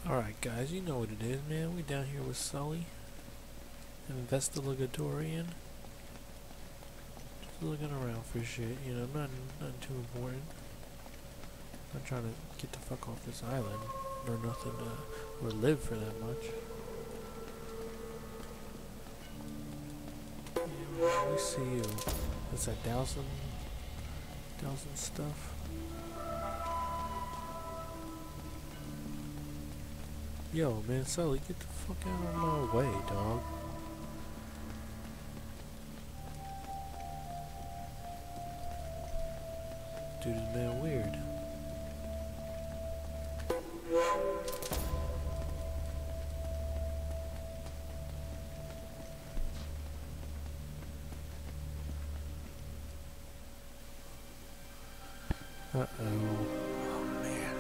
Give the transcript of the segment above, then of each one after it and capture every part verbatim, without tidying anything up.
Alright guys, you know what it is, man. We down here with Sully. Investigatorian. Just looking around for shit, you know, nothing, nothing too important. Not trying to get the fuck off this island. Or nothing to, or live for that much. Yeah, we see you. What's that, Dowson? Dowson stuff? Yo, man, Sully, get the fuck out of my way, dog. Dude is man weird. Uh-oh. Oh, man.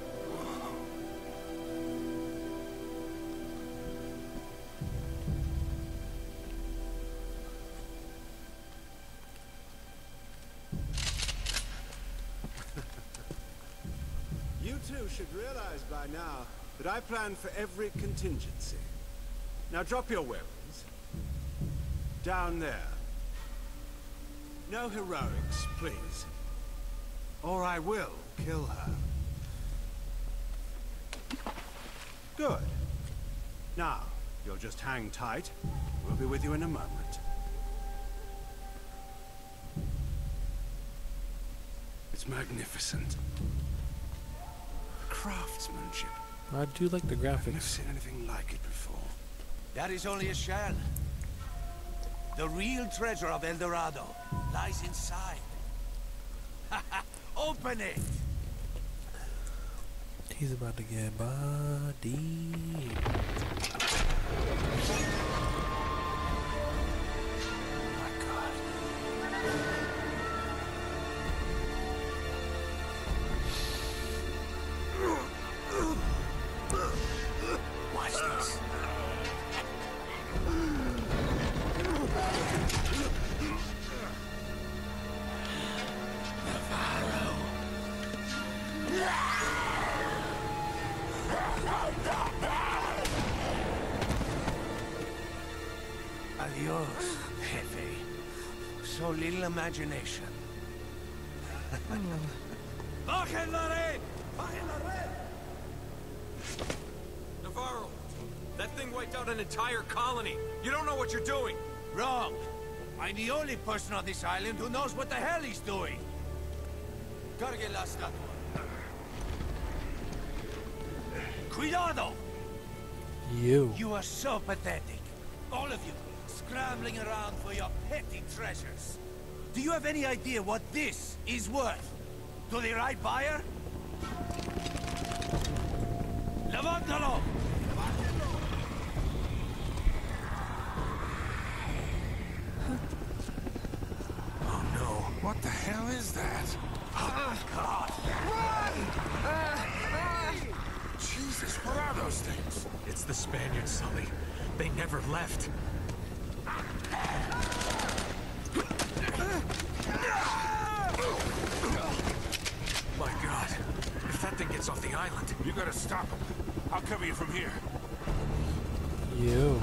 You two should realize by now that I plan for every contingency. Now drop your weapons. Down there. No heroics, please. Or I will kill her. Good. Now, you'll just hang tight. We'll be with you in a moment. It's magnificent. Craftsmanship. I do like the I've never graphics. seen anything like it before. That is only a shell. The real treasure of El Dorado lies inside. Open it! He's about to get bodied. My God. Watch this. Adios, Jefe. So little imagination. Bajen la red! Bajen la red! Navarro, that thing wiped out an entire colony. You don't know what you're doing. Wrong. I'm the only person on this island who knows what the hell he's doing. Cargue la estatua. Cuidado! You. You are so pathetic. All of you, scrambling around for your petty treasures. Do you have any idea what this is worth? To the right buyer? Levántalo! Oh no, what the hell is that? Oh, God! Jesus, what are those things? It's the Spaniards, Sully. They never left. My God. If that thing gets off the island... You gotta stop them. I'll cover you from here. You.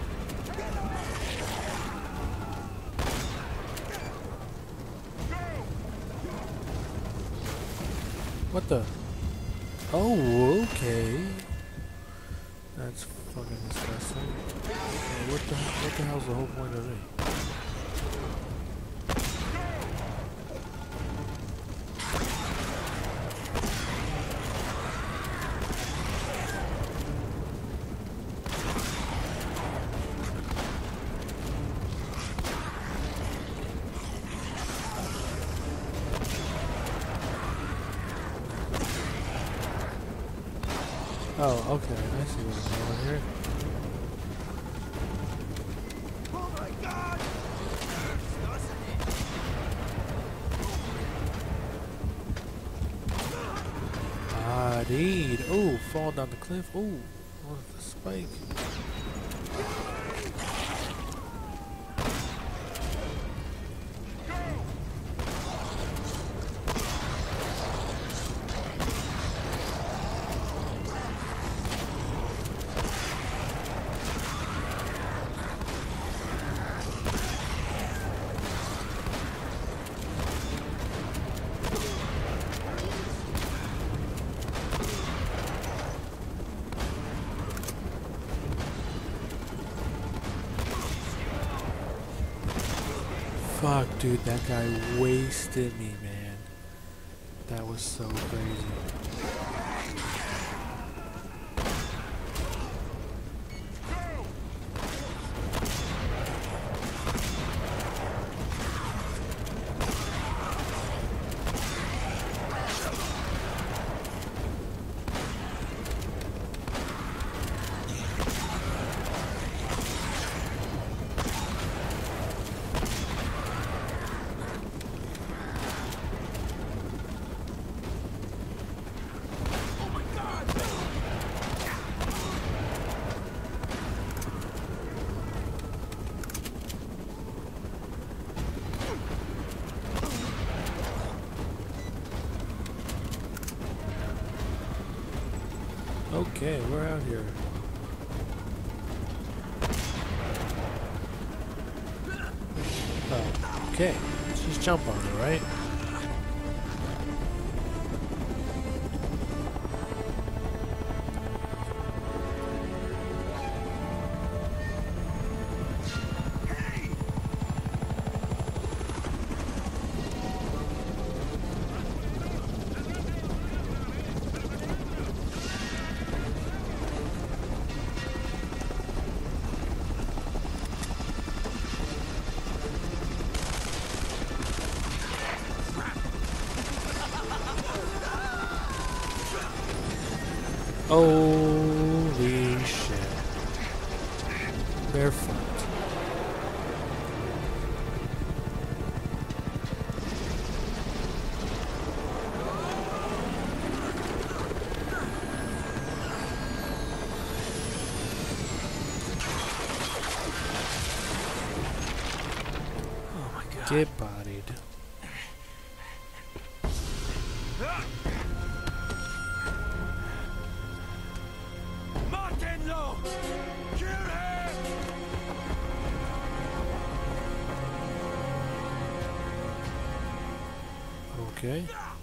What the? Oh, okay. That's fucking disgusting. Yeah, what the what the hell's the whole point of it? Oh, okay. I see what's going on here. Oh my God! Bodied. Oh, fall down the cliff. Oh, what's the spike? Fuck, dude, that guy wasted me, man. That was so crazy. Okay, we're out here. Oh, okay. Let's just jump on it, right? Holy shit. They're fucked. Oh my god. Get bodied. Martenlo! Kill him! Okay.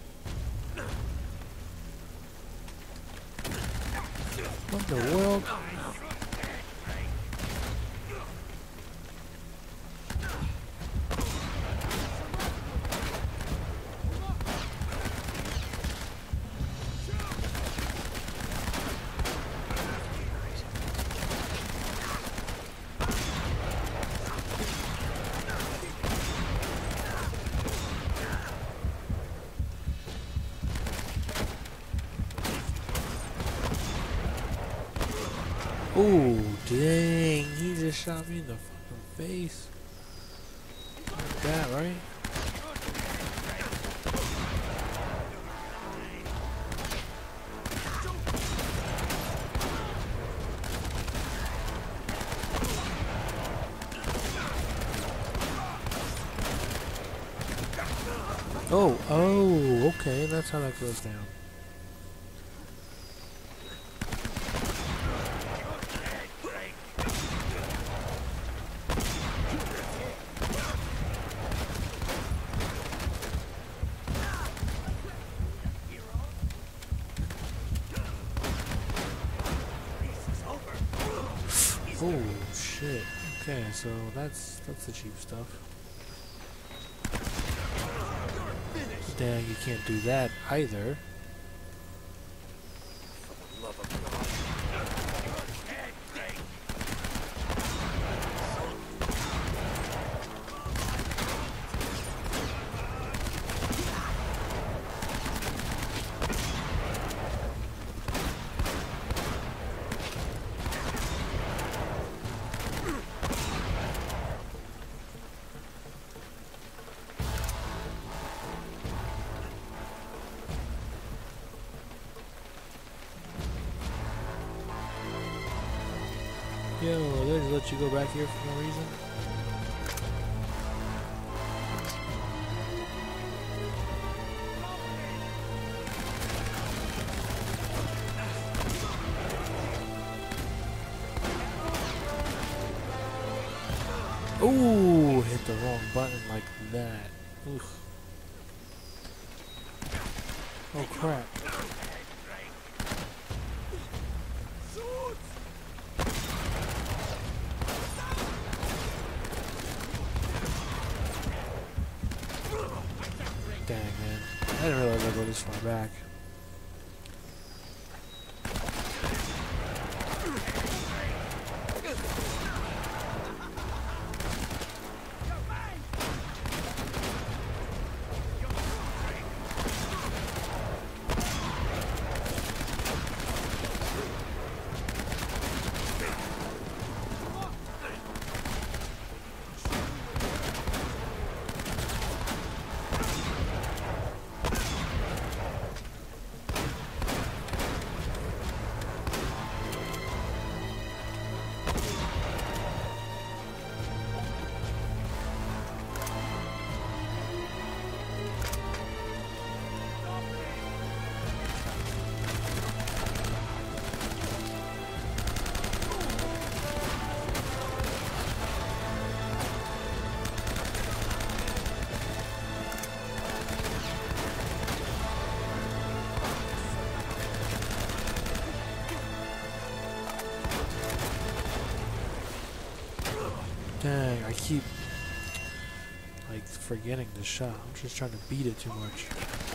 What the world? Oh, dang. He just shot me in the fucking face. Like that, right? Oh, oh, okay. That's how that goes down. Oh shit. Okay, so that's that's the cheap stuff. Dang, you can't do that either. Yo, they just let you go back here for no reason? Ooh, hit the wrong button like that. Oof. Oh crap. this far back. Dang, I keep like forgetting the shot. I'm just trying to beat it too much.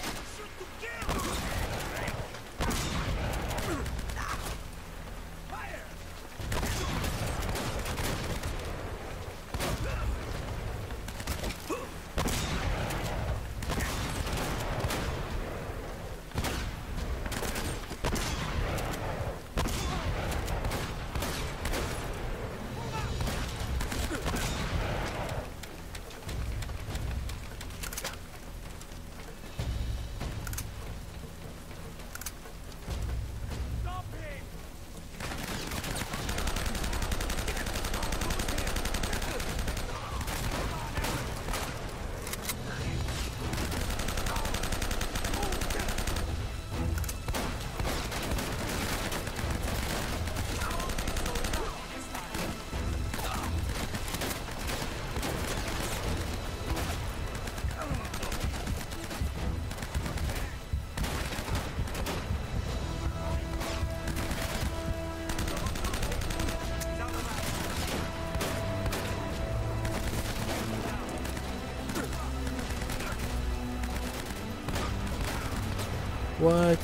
What?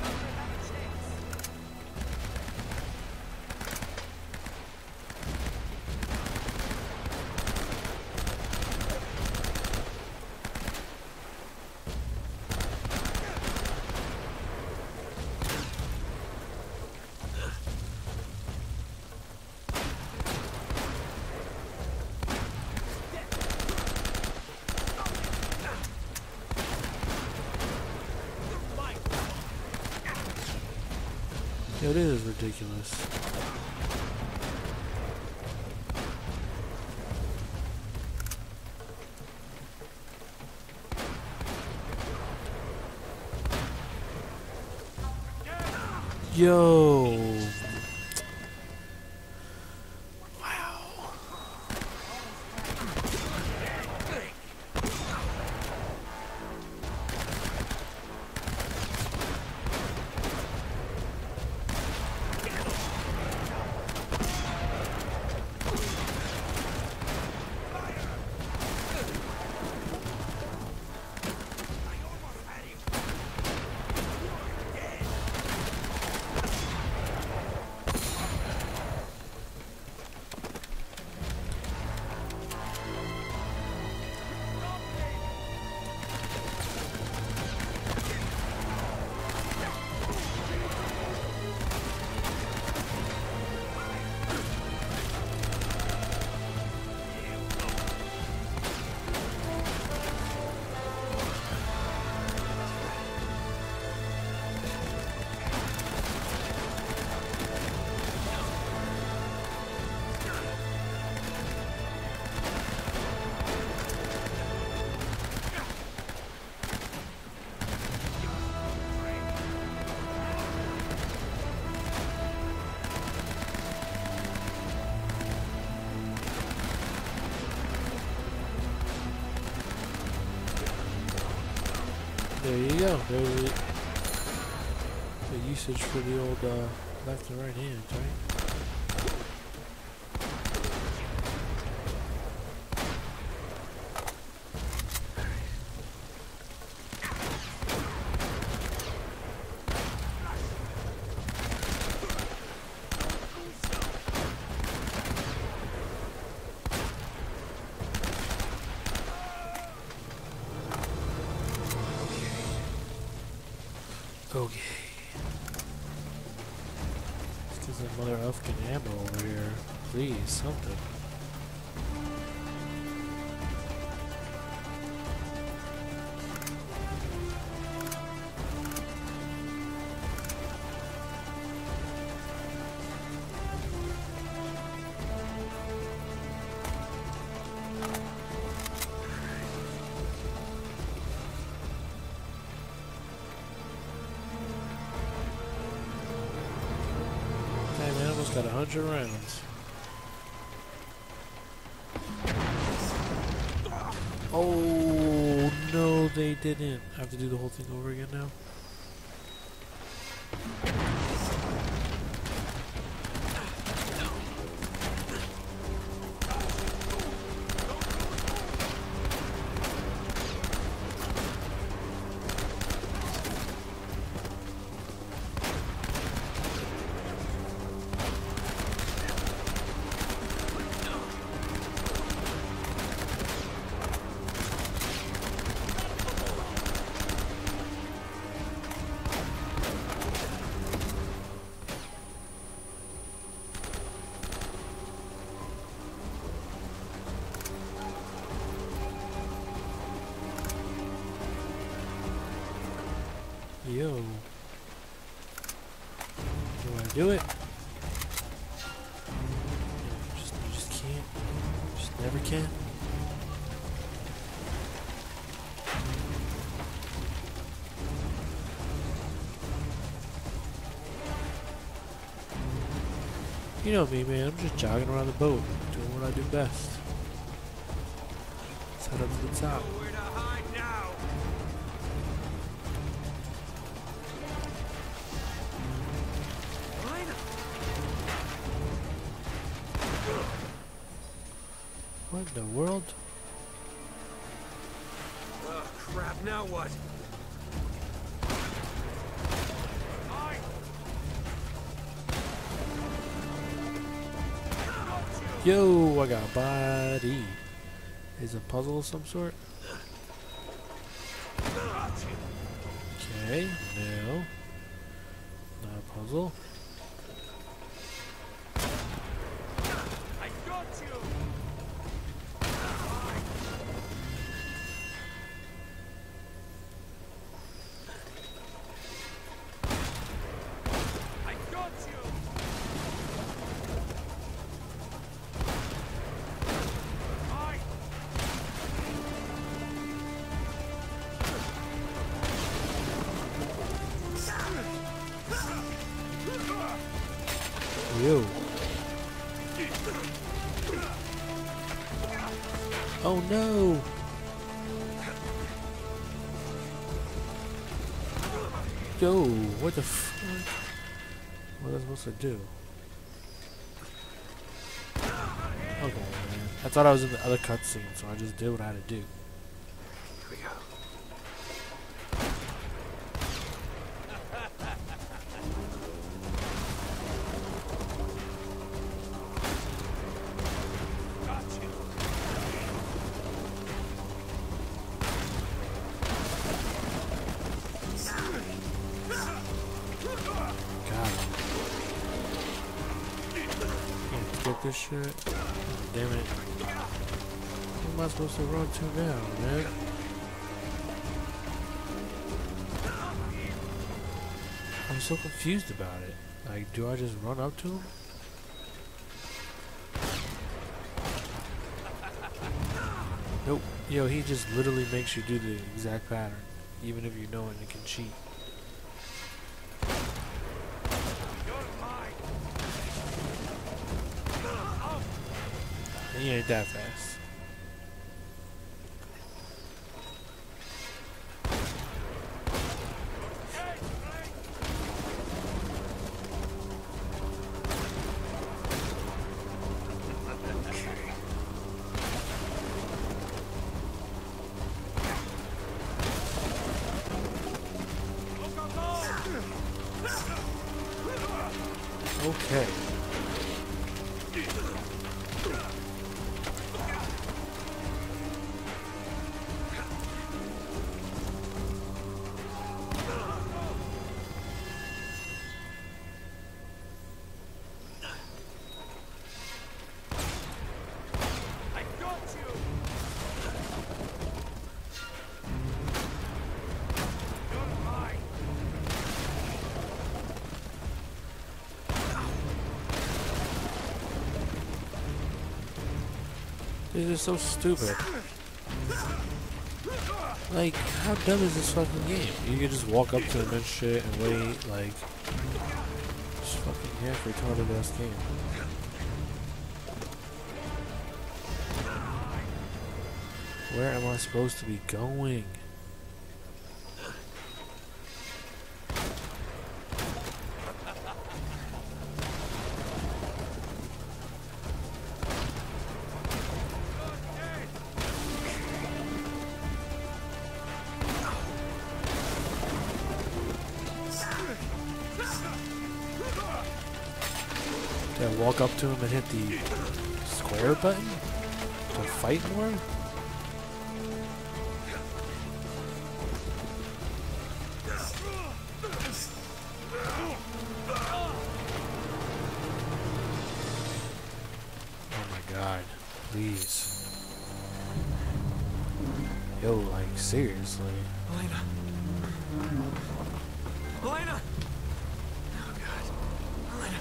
It is ridiculous. Yo. There you go. There's the, the usage for the old uh, left and right hands, right? Okay. Let's get some mother effing ammo over here. Please, something. Hey man, almost got a hundred rounds. Oh no, they didn't. I have to do the whole thing over again now. Yo. Do I do it? You just, you just can't. You just never can. You know me, man. I'm just jogging around the boat, doing what I do best. Let's head up to the top. Nowhere to hide now. What in the world? Oh crap! Now what? Yo, I got a body. Is a puzzle of some sort? Okay, no. Not a puzzle. I got you. I got you. Yo. Oh no! Yo, what the fuck? What was I supposed to do? Okay, man. I thought I was in the other cutscene, so I just did what I had to do. Here we go. Get this shit. Oh, damn it. Who am I supposed to run to now, man? I'm so confused about it. Like, do I just run up to him? Nope. Yo, he just literally makes you do the exact pattern. Even if you know it and can cheat. He ain't that fast. Okay. This is so stupid. Like, how dumb is this fucking game? You can just walk up to him and shit and wait, like... Just fucking half retarded ass game. Where am I supposed to be going? Can I walk up to him and hit the square button to fight more? Oh my god, please. Yo, like, seriously. Elena. Elena. Oh God. Elena.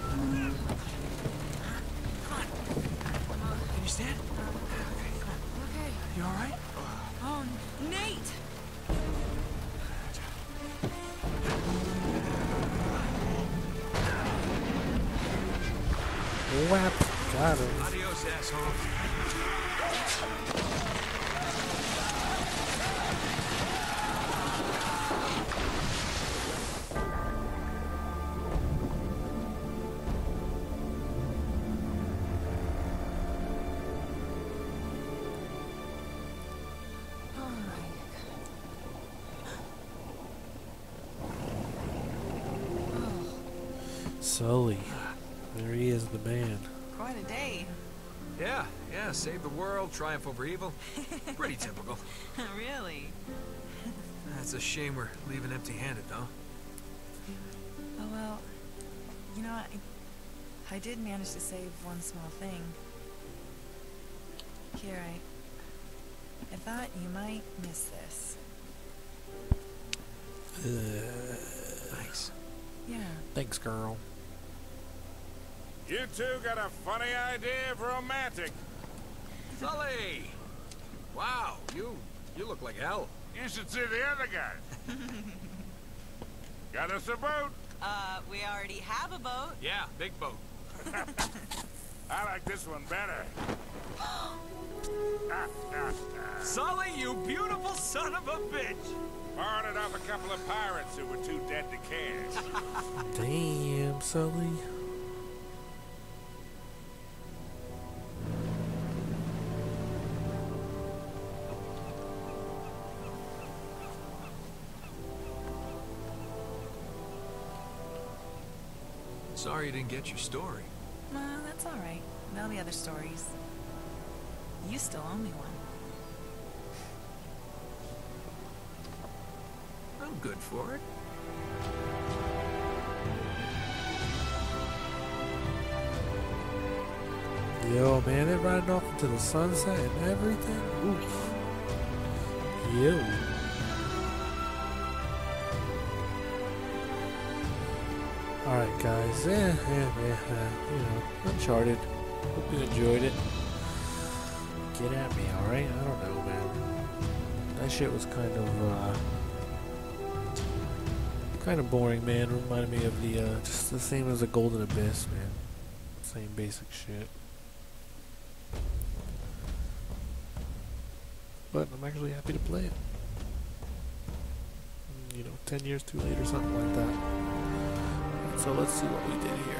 Come on. Can you stand? Okay, come on. Okay. You all right? Oh, Nate! Whap! Got him. Adios, asshole. Sully. There he is, the man. Quite a day. Yeah, yeah, save the world, triumph over evil. Pretty typical. Really? It's a shame we're leaving empty-handed, though. Oh, well, you know, I, I did manage to save one small thing. Here, I, I thought you might miss this. Uh, Thanks. Yeah. thanks, girl. You two got a funny idea of romantic. Sully! Wow, you you look like hell. You should see the other guy. Got us a boat. Uh, we already have a boat. Yeah, big boat. I like this one better. Ah, ah, ah. Sully, you beautiful son of a bitch! Borrowed it off a couple of pirates who were too dead to care. Damn, Sully. Sorry you didn't get your story. Well, that's all right. There'll be other stories. You still owe me one. I'm good for it. Yo, man, they're riding off into the sunset and everything. Oof. Yo. Alright, guys. Yeah, yeah, yeah, yeah. You know, Uncharted. Hope you enjoyed it. Get at me, alright? I don't know, man. That shit was kind of, uh... kind of boring, man. Reminded me of the, uh... just the same as the Golden Abyss, man. Same basic shit. But I'm actually happy to play it. You know, ten years too late or something like that. So let's see what we did here.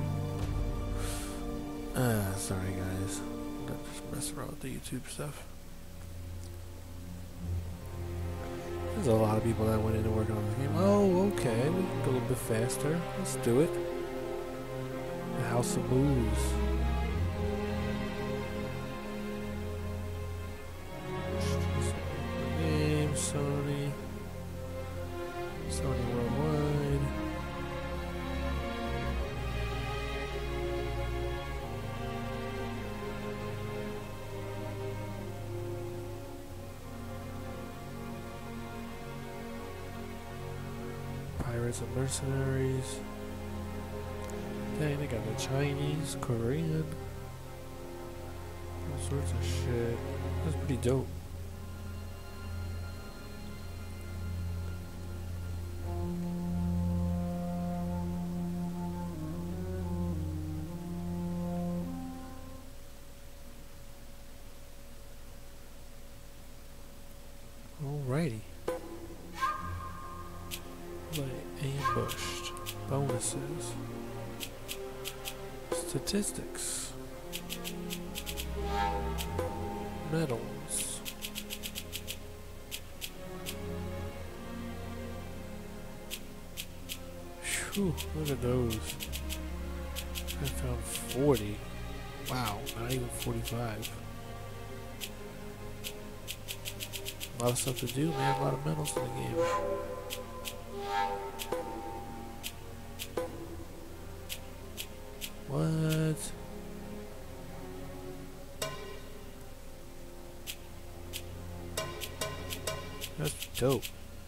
Uh, sorry guys. I'm just messing around with the YouTube stuff. There's a lot of people that went into working on this game. Oh, okay. We can go a little bit faster. Let's do it. The House of Moves. Game, Sony. Sony Worldwide. Pirates and Mercenaries. Dang, they got the Chinese, Korean, all sorts of shit. That's pretty dope. Alrighty. Like ambushed. Bonuses. Statistics. Medals. Phew, look at those. I found forty. Wow, not even forty-five. A lot of stuff to do, man. A lot of medals in the game. What? That's dope.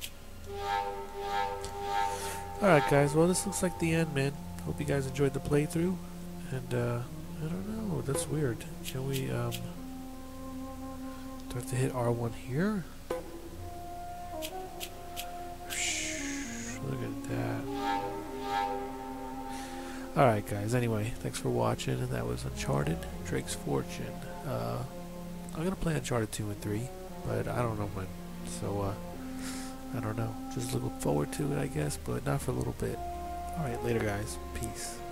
Alright guys, well this looks like the end, man. Hope you guys enjoyed the playthrough. And uh, I don't know, that's weird. Can we, um... do I have to hit R one here? Look at that. Alright guys, anyway, thanks for watching, and that was Uncharted, Drake's Fortune. Uh, I'm gonna play Uncharted two and three, but I don't know when, so uh, I don't know. Just looking forward to it, I guess, but not for a little bit. Alright, later guys. Peace.